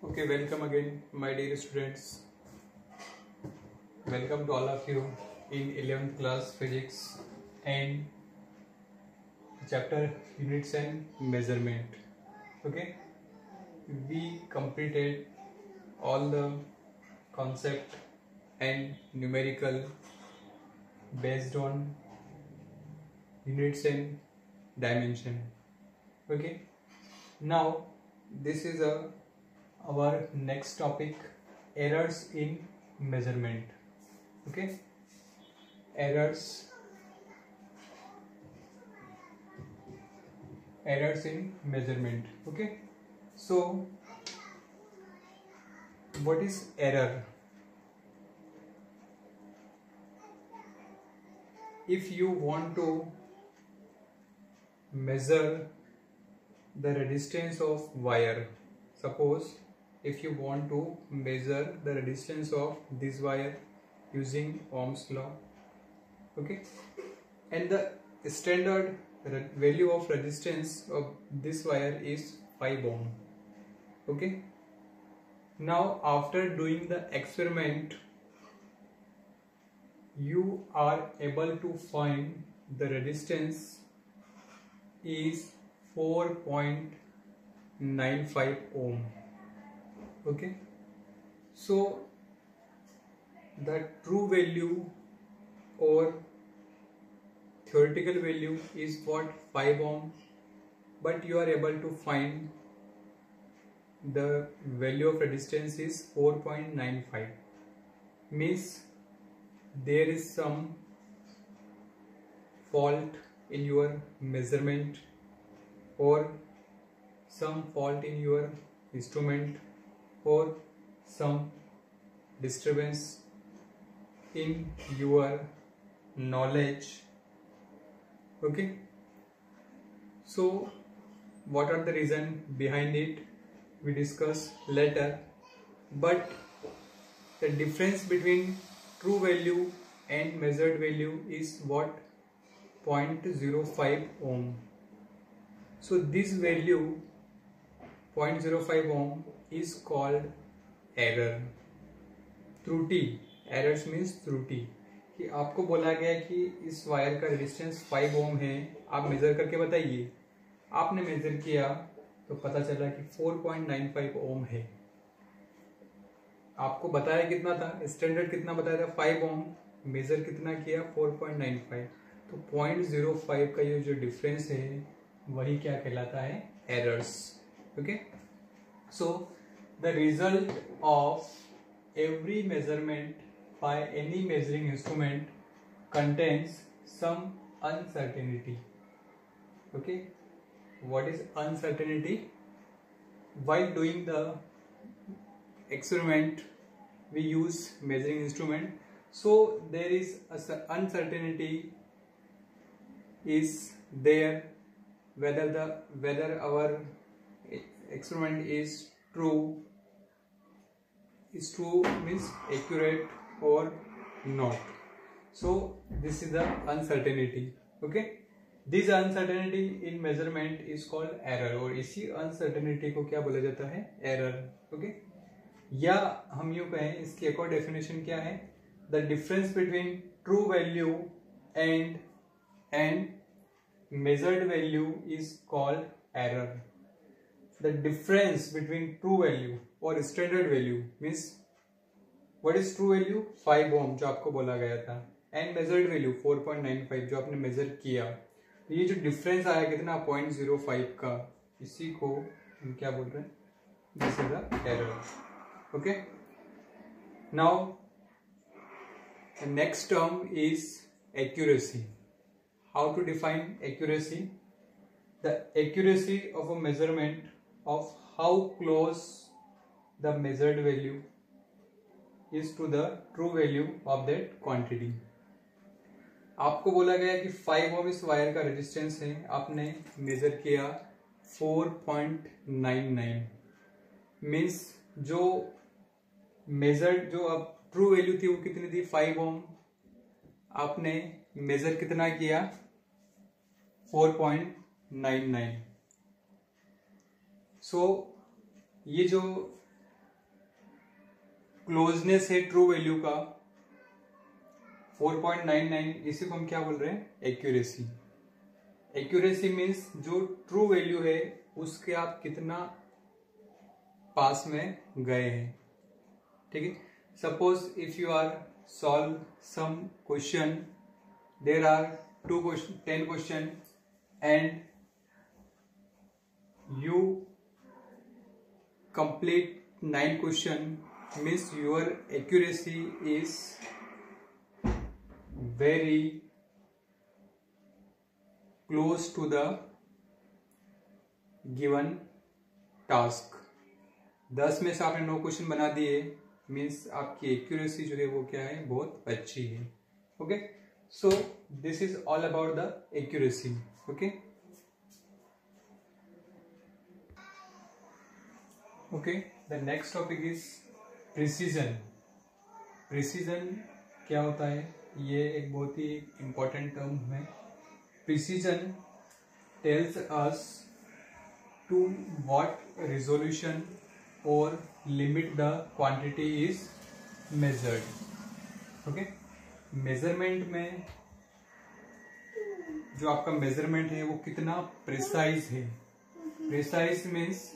Okay, welcome again, my dear students. Welcome to all of you in 11th class physics and chapter units and measurement. Okay, we completed all the concept and numerical based on units and dimension. Okay, now this is our next topic, errors in measurement. Okay, errors in measurement. Okay, so what is error? If you want to measure the resistance of wire, suppose if you want to measure the resistance of this wire using Ohm's law, okay, and the standard value of resistance of this wire is 5 ohm. Okay, now after doing the experiment you are able to find the resistance is 4.95 ohm. Okay, so the true value or theoretical value is what, 5 ohm, but you are able to find the value of resistance is 4.95, means there is some fault in your measurement or some fault in your instrument or some disturbance in your knowledge. Okay, so what are the reason behind it we discuss later, but the difference between true value and measured value is what, 0.05 ohm. So this value 0.05 ohm is called error, त्रुटि. Errors means त्रुटि, कि आपको बोला गया कि इस wire का resistance 5 ओम है, आप मेजर करके बताइए. आपने मेजर किया तो पता चला कि 4.95 ओम है. आपको बताया कितना था, स्टैंडर्ड कितना बताया था, 5 ओम, मेजर कितना किया, 4.95. तो 0.05 का ये जो डिफरेंस है वही क्या कहलाता है, errors. Okay, so the result of every measurement by any measuring instrument contains some uncertainty. Okay, what is uncertainty? While doing the experiment we use measuring instrument, so there is a uncertainty is there whether our experiment is true means accurate or not. So this is the uncertainty. Okay, this uncertainty in measurement is called error, और इसी uncertainty को क्या बोला जाता है, error. Okay, या हम यूं कहें, इसकी एक और डेफिनेशन क्या है, the difference between true value and measured value is called error. The difference between true value और standard value means what is true value, 5 ohm जो आपको बोला गया था, एंड मेजर्ड वैल्यू 4.95 जो आपने मेजर किया. तो ये जो डिफरेंस आया कितना, 0.05 का, इसी को हम क्या बोल रहे हैं, this is the error. Okay, now next term is accuracy. How to define accuracy? The accuracy of a measurement of how close the measured value is to the true value of that quantity. आपको बोला गया कि 5 ओम इस wire का resistance है, आपने major किया 4.99, means जो मेजर्ड जो अब ट्रू वैल्यू थी वो कितनी थी, 5 ओम, आपने मेजर कितना किया, 4.99. सो ये जो क्लोजनेस है ट्रू वैल्यू का 4.99, इसी को हम क्या बोल रहे हैं, एक्यूरेसी। एक्यूरेसी मीन्स जो ट्रू वैल्यू है उसके आप कितना पास में गए हैं, ठीक है। Suppose if you are solve some question, there are 10 question and you complete 9 question, means your accuracy is very close to the given task। 10 में से आपने 9 क्वेश्चन बना दिए, मीन्स आपकी एक्यूरेसी जो है वो क्या है, बहुत अच्छी है। Okay, so this is all about the accuracy. Okay okay, the next topic is precision. Precision क्या होता है, ये एक बहुत ही इंपॉर्टेंट टर्म है। Precision tells us to what resolution और limit the quantity is measured. Okay, measurement में जो आपका मेजरमेंट है वो कितना प्रिसाइज है। Precise means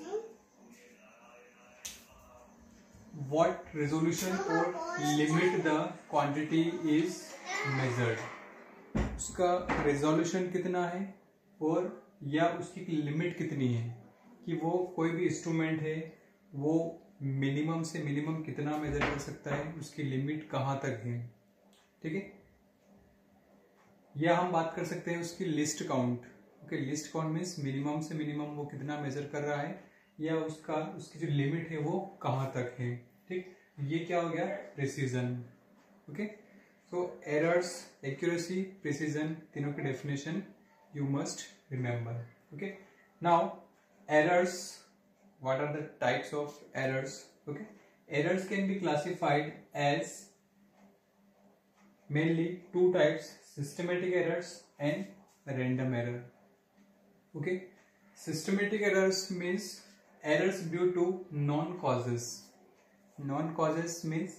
what resolution or limit the quantity is measured, उसका resolution कितना है और या उसकी लिमिट कितनी है, कि वो कोई भी इंस्ट्रूमेंट है वो मिनिमम से मिनिमम कितना मेजर कर सकता है, उसकी लिमिट कहाँ तक है, ठीक है। या हम बात कर सकते हैं उसकी least count. Okay, least count means minimum से मिनिमम वो कितना मेजर कर रहा है या उसकी जो लिमिट है वो कहाँ तक है, ठीक। ये क्या हो गया, precision. Okay, so errors, accuracy, precision, तीनों की definition you must remember. Okay, now errors, what are the types of errors. Okay, errors can be classified as mainly 2 types, systematic errors and random error. Okay, systematic errors means errors due to non causes. Non causes means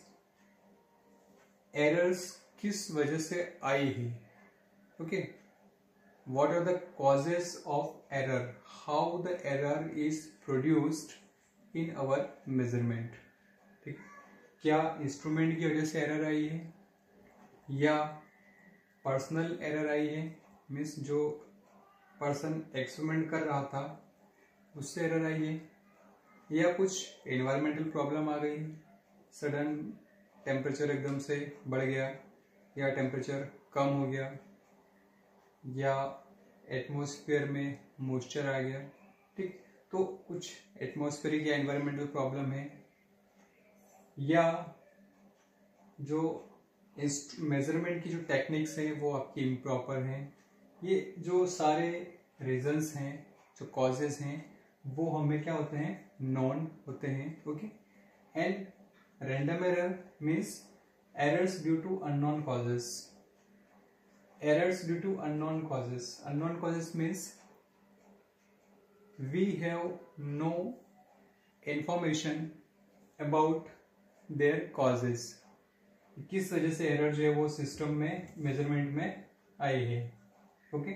errors किस वजह से आई है। Okay, what are the causes of error, how the error is produced in our measurement, ठीक। क्या instrument की वजह से एरर आई है या पर्सनल एरर आई है, मीन्स जो पर्सन एक्सपेरिमेंट कर रहा था उससे एरर आई है, या कुछ एनवायरमेंटल प्रॉब्लम आ गई, सडन टेम्परेचर एकदम से बढ़ गया या टेम्परेचर कम हो गया या एटमॉस्फेयर में मॉइस्चर आ गया, ठीक। तो कुछ एटमॉस्फेरिक या एनवायरमेंटल प्रॉब्लम है, या जो मेजरमेंट की जो टेक्निक्स हैं वो आपकी इम्प्रॉपर हैं। ये जो सारे रीजंस हैं, जो कॉजेज हैं, वो हमें क्या होते हैं, नॉन होते हैं। Okay, and random error means errors due to unknown causes. Errors due to unknown causes, unknown causes means we have no information about their causes, किस वजह से एरर जो है वो सिस्टम में मेजरमेंट में आई है। ओके,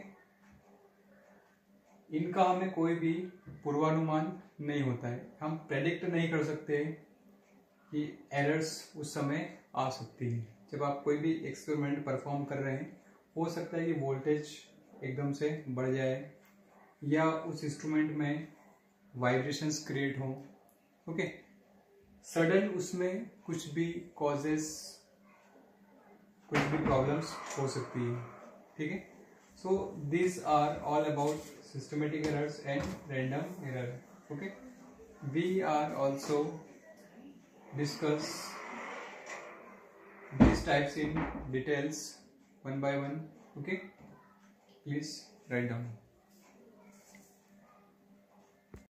इनका हमें कोई भी पूर्वानुमान नहीं होता है, हम प्रेडिक्ट नहीं कर सकते कि एरर्स उस समय आ सकती है। जब आप कोई भी एक्सपेरिमेंट परफॉर्म कर रहे हैं, हो सकता है कि वोल्टेज एकदम से बढ़ जाए या उस इंस्ट्रूमेंट में वाइब्रेशंस क्रिएट हो। ओके, सडन उसमें कुछ भी कॉजेस, कुछ भी प्रॉब्लम्स हो सकती है, ठीक है। सो these are all about systematic errors and random error. Okay, we are also discuss these types in details one by one. Okay, please write down.